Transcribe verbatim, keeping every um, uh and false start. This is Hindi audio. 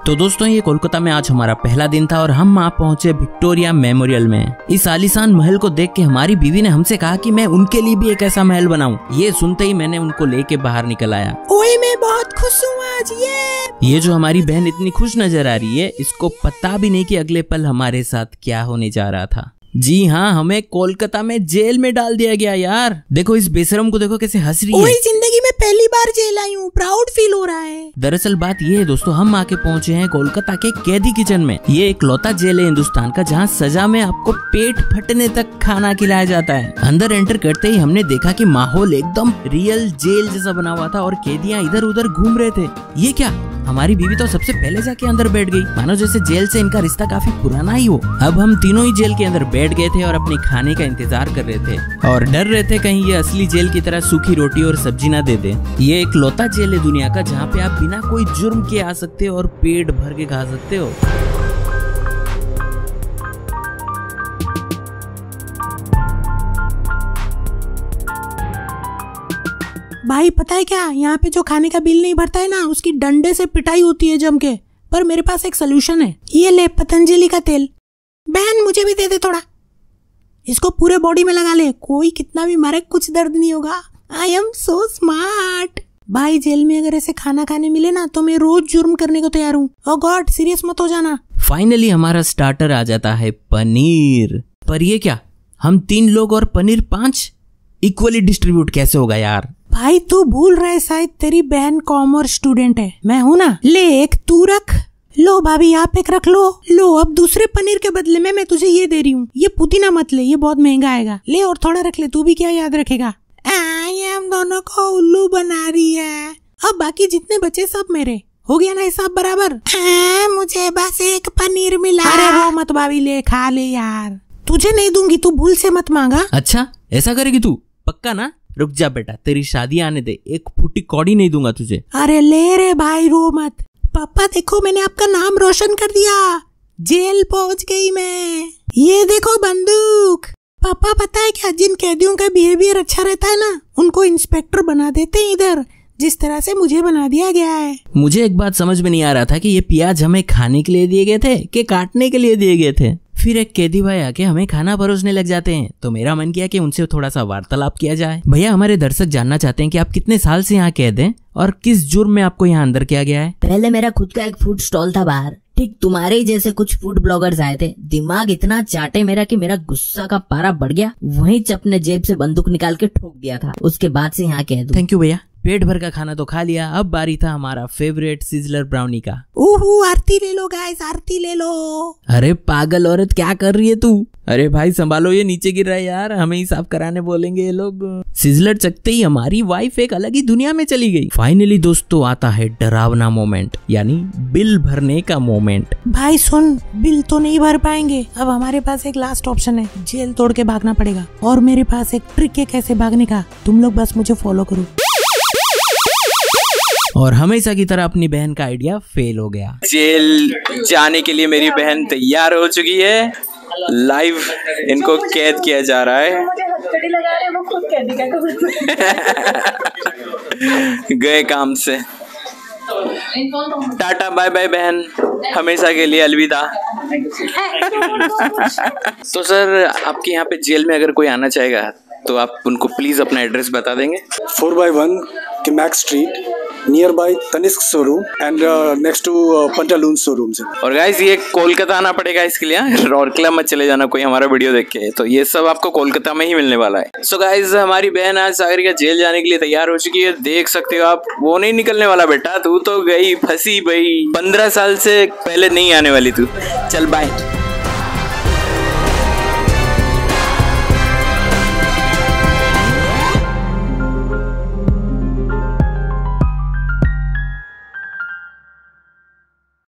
तो दोस्तों ये कोलकाता में आज हमारा पहला दिन था और हम वहाँ पहुंचे विक्टोरिया मेमोरियल में। इस आलीशान महल को देख के हमारी बीवी ने हमसे कहा कि मैं उनके लिए भी एक ऐसा महल बनाऊं। ये सुनते ही मैंने उनको लेके बाहर निकल आया। ओए मैं बहुत खुश हूँ आज। ये ये जो हमारी बहन इतनी खुश नजर आ रही है, इसको पता भी नहीं कि अगले पल हमारे साथ क्या होने जा रहा था। जी हाँ, हमें कोलकाता में जेल में डाल दिया गया यार। देखो इस बेशरम को, देखो कैसे हंस रही है। जिंदगी में पहली बार जेल आई हूँ, प्राउड फील हो रहा है। दरअसल बात ये है दोस्तों, हम आके पहुँचे हैं कोलकाता के कैदी किचन में। ये एक लौता जेल है हिंदुस्तान का जहाँ सजा में आपको पेट फटने तक खाना खिलाया जाता है। अंदर एंटर करते ही हमने देखा कि माहौल एकदम रियल जेल जैसा बना हुआ था और कैदियाँ इधर उधर घूम रहे थे। ये क्या, हमारी बीवी तो सबसे पहले जाके अंदर बैठ गई, मानो जैसे जेल से इनका रिश्ता काफी पुराना ही हो। अब हम तीनों ही जेल के अंदर बैठ गए थे और अपने खाने का इंतजार कर रहे थे और डर रहे थे कहीं ये असली जेल की तरह सूखी रोटी और सब्जी ना दे दे। ये एक लौता जेल है दुनिया का जहाँ पे आप बिना कोई जुर्म के आ सकते हो और पेट भर के खा सकते हो। भाई पता है क्या, यहाँ पे जो खाने का बिल नहीं भरता है ना, उसकी डंडे से पिटाई होती है जम के। पर मेरे पास एक सोल्यूशन है, ये ले पतंजलि का तेल। बहन मुझे भी दे दे थोड़ा, इसको पूरे बॉडी में लगा ले, कोई कितना भी मारे कुछ दर्द नहीं होगा। I am so smart. भाई जेल में अगर ऐसे खाना खाने मिले ना तो मैं रोज जुर्म करने को तैयार हूँ। ओह गॉड, सीरियस मत हो जाना। फाइनली हमारा स्टार्टर आ जाता है पनीर। पर ये क्या, हम तीन लोग और पनीर पांच, इक्वली डिस्ट्रीब्यूट कैसे होगा यार? भाई तू भूल रहा है, शायद तेरी बहन कॉमर्स स्टूडेंट है, मैं हूँ ना। ले एक तू रख, लो भाभी आप एक रख लो। लो अब दूसरे पनीर के बदले में मैं तुझे ये दे रही हूँ, ये पुदीना मत ले, ये बहुत महंगा आएगा। ले और थोड़ा रख ले, तू भी क्या याद रखेगा। ये हम दोनों को उल्लू बना रही है। अब बाकी जितने बचे सब मेरे, हो गया ना हिसाब बराबर। आ, मुझे बस एक पनीर मिला। अरे रो मत भाभी, ले खा ले यार, तुझे नहीं दूंगी, तू भूल से मत मांगा। अच्छा ऐसा करेगी तू, पक्का ना? रुक जा बेटा, तेरी शादी आने दे, एक फूटी कौड़ी नहीं दूंगा तुझे। अरे ले रे भाई, रो मत। पापा देखो मैंने आपका नाम रोशन कर दिया, जेल पहुंच गई मैं। ये देखो बंदूक। पापा पता है क्या, जिन कैदियों का बिहेवियर अच्छा रहता है ना, उनको इंस्पेक्टर बना देते हैं इधर, जिस तरह से मुझे बना दिया गया है। मुझे एक बात समझ में नहीं आ रहा था कि ये प्याज हमें खाने के लिए दिए गए थे कि काटने के लिए दिए गए थे। फिर एक कैदी भाई आके हमें खाना परोसने लग जाते हैं, तो मेरा मन किया कि उनसे थोड़ा सा वार्तालाप किया जाए। भैया हमारे दर्शक जानना चाहते हैं कि आप कितने साल से यहाँ कैद हैं और किस जुर्म में आपको यहाँ अंदर किया गया है? पहले मेरा खुद का एक फूड स्टॉल था बाहर, ठीक तुम्हारे ही जैसे कुछ फूड ब्लॉगर्स आए थे, दिमाग इतना चाटे मेरा कि मेरा गुस्सा का पारा बढ़ गया, वहीं से अपने जेब से बंदूक निकाल के ठोक दिया था। उसके बाद से यहाँ कैद हूँ। थैंक यू भैया। पेट भर का खाना तो खा लिया, अब बारी था हमारा फेवरेट सिजलर ब्राउनी का। ओहो आरती ले लो गाइस, आरती ले लो। अरे पागल औरत, क्या कर रही है तू? अरे भाई संभालो, ये नीचे गिर रहा है यार, हमें ही साफ कराने बोलेंगे ये लोग। सिजलर चखते ही हमारी वाइफ एक अलग ही दुनिया में चली गई। फाइनली दोस्तों आता है डरावना मोमेंट, यानी बिल भरने का मोमेंट। भाई सुन, बिल तो नहीं भर पाएंगे, अब हमारे पास एक लास्ट ऑप्शन है, जेल तोड़ के भागना पड़ेगा। और मेरे पास एक ट्रिक है कैसे भागने का, तुम लोग बस मुझे फॉलो करो। और हमेशा की तरह अपनी बहन का आइडिया फेल हो गया। जेल जाने के लिए मेरी बहन तैयार हो चुकी है, लाइव इनको कैद किया जा रहा है। गए काम से, टाटा बाय बाय बहन, हमेशा के लिए अलविदा। तो सर आपके यहाँ पे जेल में अगर कोई आना चाहेगा तो आप उनको प्लीज अपना एड्रेस बता देंगे। Four by one Camac street, near by Tanishq showroom and next to Pantaloon showroom से। और गाइस ये कोलकाता आना पड़ेगा इसके लिए, रौरकेला मत चले जाना कोई हमारा वीडियो देख के, तो ये सब आपको कोलकाता में ही मिलने वाला है। सो so गाइस हमारी बहन आज सागरिका जेल जाने के लिए तैयार हो चुकी है, देख सकते हो आप। वो नहीं निकलने वाला बेटा, तू तो गई फंसी भाई, पंद्रह साल से पहले नहीं आने वाली तू। चल बाय।